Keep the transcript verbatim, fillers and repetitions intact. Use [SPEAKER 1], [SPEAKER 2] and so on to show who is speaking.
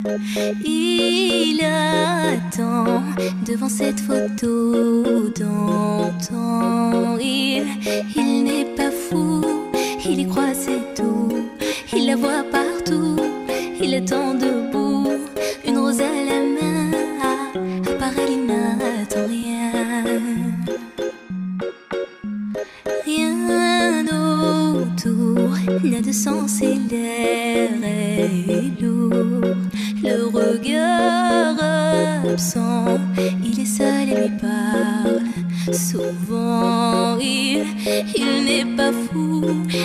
[SPEAKER 1] Il attend devant cette photo d'antan. Il, il n'est pas fou, il y croit c'est tout. Il la voit partout, il attend debout, une rose à la main. À part elle, il n'attend rien. Rien autour n'a de sens et l'air est lourd. Le regard absent, il est seul et lui parle souvent. Il, il n'est pas fou,